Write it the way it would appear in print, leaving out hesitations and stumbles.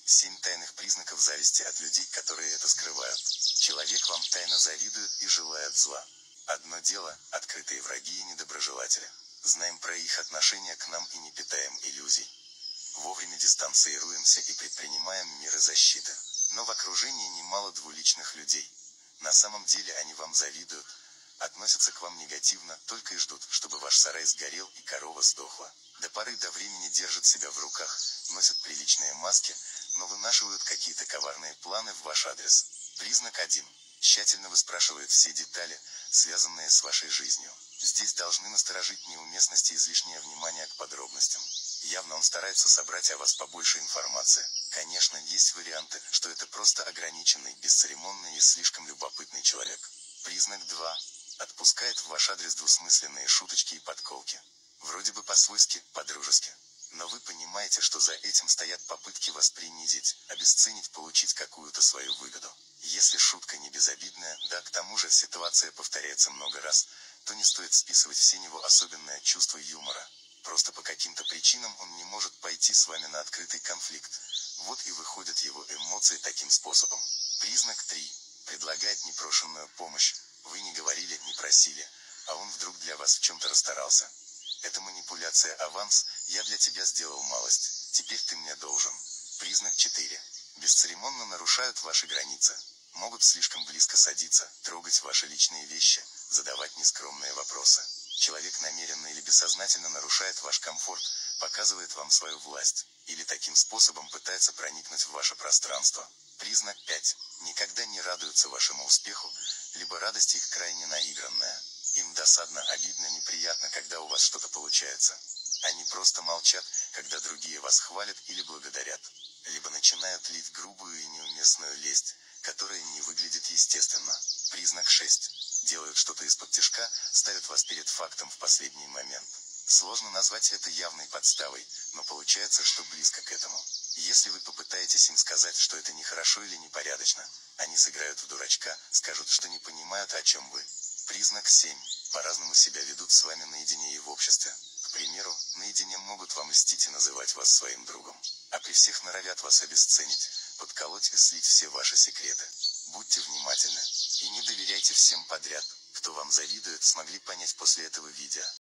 7 тайных признаков зависти от людей, которые это скрывают. Человек вам тайно завидует и желает зла. Одно дело – открытые враги и недоброжелатели. Знаем про их отношение к нам и не питаем иллюзий. Вовремя дистанцируемся и предпринимаем меры защиты. Но в окружении немало двуличных людей. На самом деле они вам завидуют, относятся к вам негативно, только и ждут, чтобы ваш сарай сгорел и корова сдохла. До поры до времени держат себя в руках, носят приличные маски, но вынашивают какие-то коварные планы в ваш адрес. Признак 1. Тщательно выспрашивает все детали, связанные с вашей жизнью. Здесь должны насторожить неуместность и излишнее внимание к подробностям. Явно он старается собрать о вас побольше информации. Конечно, есть варианты, что это просто ограниченный, бесцеремонный и слишком любопытный человек. Признак 2. Отпускает в ваш адрес двусмысленные шуточки и подколки. Вроде бы по-свойски, по-дружески. Но вы понимаете, что за этим стоят попытки вас принизить, обесценить, получить какую-то свою выгоду. Если шутка не безобидная, да к тому же ситуация повторяется много раз, то не стоит списывать в сень его особенное чувство юмора. Просто по каким-то причинам он не может пойти с вами на открытый конфликт. Вот и выходят его эмоции таким способом. Признак 3. Предлагает непрошенную помощь. Вы не говорили, не просили, а он вдруг для вас в чем-то расстарался. Это манипуляция, аванс, я для тебя сделал малость, теперь ты мне должен. Признак 4. Бесцеремонно нарушают ваши границы. Могут слишком близко садиться, трогать ваши личные вещи, задавать нескромные вопросы. Человек намеренно или бессознательно нарушает ваш комфорт, показывает вам свою власть, или таким способом пытается проникнуть в ваше пространство. Признак 5. Никогда не радуются вашему успеху, либо радость их крайне наигранная. Им досадно, обидно, неприятно, когда у вас что-то получается. Они просто молчат, когда другие вас хвалят или благодарят. Либо начинают лить грубую и неуместную лесть, которая не выглядит естественно. Признак 6. Делают что-то из-под тишка, ставят вас перед фактом в последний момент. Сложно назвать это явной подставой, но получается, что близко к этому. Если вы попытаетесь им сказать, что это нехорошо или непорядочно, они сыграют в дурачка, скажут, что не понимают, о чем вы. Признак 7. По-разному себя ведут с вами наедине и в обществе. К примеру, наедине могут вам льстить и называть вас своим другом, а при всех норовят вас обесценить, подколоть и слить все ваши секреты. Будьте внимательны. И не доверяйте всем подряд, кто вам завидует, смогли понять после этого видео.